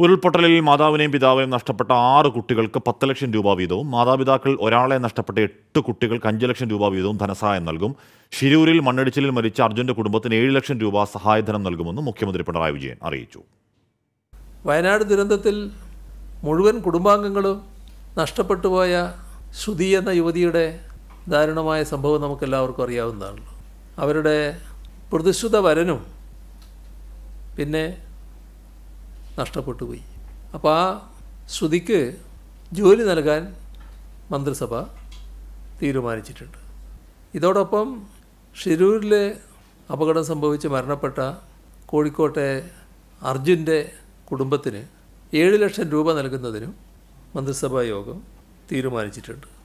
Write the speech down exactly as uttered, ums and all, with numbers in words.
ഉരുൾപൊട്ടലിൽ മാതാവിനെയും പിതാവിനെയും നഷ്ടപ്പെട്ട ആറ് കുട്ടികൾക്ക് പത്ത് ലക്ഷം രൂപ വീതവും മാതാപിതാക്കൾ ഒരാളെ നഷ്ടപ്പെട്ട എട്ട് കുട്ടികൾക്ക് അഞ്ച് ലക്ഷം രൂപ വീതവും ധനസഹായം നൽകും. ഷിരൂരിൽ മണ്ണിടിച്ചിലിൽ മരിച്ച അർജുന്റെ കുടുംബത്തിന് ഏഴ് ലക്ഷം രൂപ സഹായധനം നൽകുമെന്നും മുഖ്യമന്ത്രി പിണറായി വിജയൻ അറിയിച്ചു. വയനാട് ദുരന്തത്തിൽ മുഴുവൻ കുടുംബാംഗങ്ങളും നഷ്ടപ്പെട്ടുപോയ ശ്രുതി എന്ന യുവതിയുടെ ദാരുണമായ സംഭവം നമുക്കെല്ലാവർക്കും അറിയാവുന്നതാണല്ലോ. അവരുടെ പ്രതിശ്രുത വരനും പിന്നെ നഷ്ടപ്പെട്ടു പോയി. അപ്പോൾ ആ ശ്രുതിക്ക് ജോലി നൽകാൻ മന്ത്രിസഭ തീരുമാനിച്ചിട്ടുണ്ട്. ഇതോടൊപ്പം ഷിരൂരിൽ അപകടം സംഭവിച്ച് മരണപ്പെട്ട കോഴിക്കോട്ടെ അർജുൻ്റെ കുടുംബത്തിന് ഏഴ് ലക്ഷം രൂപ നൽകുന്നതിനും മന്ത്രിസഭാ യോഗം തീരുമാനിച്ചിട്ടുണ്ട്.